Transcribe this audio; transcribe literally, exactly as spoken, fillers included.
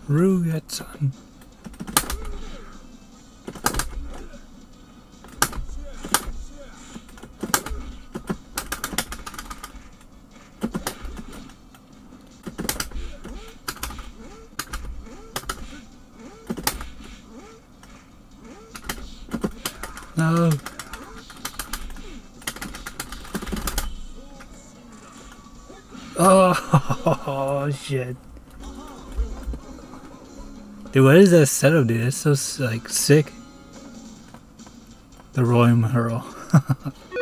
Ruget, son. No. Oh, shit. Dude, what is that setup, dude? It's so, like, sick. The Royal Maherl.